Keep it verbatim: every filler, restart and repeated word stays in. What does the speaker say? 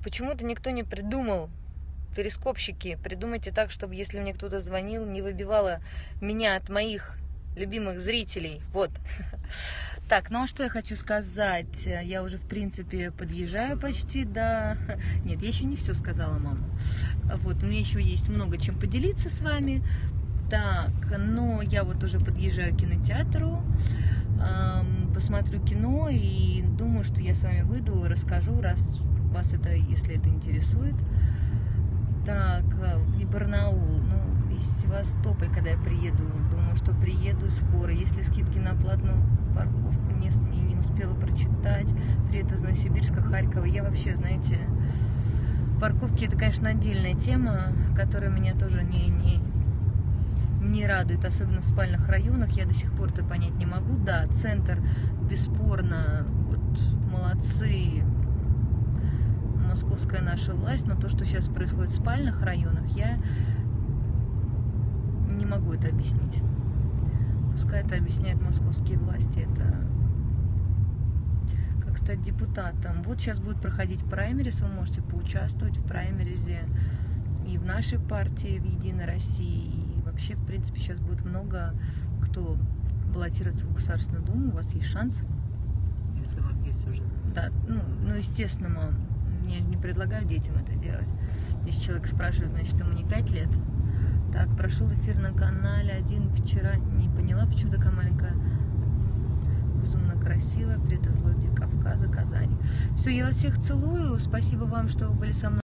Почему-то никто не придумал, перископщики, придумайте так, чтобы если мне кто-то звонил, не выбивало меня от моих любимых зрителей. Вот. Так, ну а что я хочу сказать? Я уже, в принципе, подъезжаю почти до... Нет, я еще не все сказала, мама. Вот, у меня еще есть много чем поделиться с вами. Так, но я вот уже подъезжаю к кинотеатру, эм, посмотрю кино и думаю, что я с вами выйду, расскажу, раз вас это, если это интересует. Так, и Барнаул, ну, и Севастополь, когда я приеду, думаю, что приеду скоро. Есть ли скидки на платную парковку, не, не, не успела прочитать. Привет из Новосибирска, Харькова. Я вообще, знаете, парковки это, конечно, отдельная тема, которая меня тоже не, не, не радует, особенно в спальных районах. Я до сих пор это понять не могу. Да, центр, бесспорно, вот, молодцы. Московская наша власть, но то, что сейчас происходит в спальных районах, я не могу это объяснить. Пускай это объясняют московские власти. Это как стать депутатом. Вот сейчас будет проходить праймерис, вы можете поучаствовать в праймеризе и в нашей партии, в Единой России. И вообще, в принципе, сейчас будет много кто баллотироваться в Государственную Думу. У вас есть шанс. Если вам есть уже. Да, ну, ну естественно, мам. Я не предлагаю детям это делать. Если человек спрашивает, значит, ему не пять лет. Так, прошел эфир на канале один вчера. Не поняла, почему такая маленькая. Безумно красивая. Привет из Владикавказа, Казани. Все, я вас всех целую. Спасибо вам, что вы были со мной.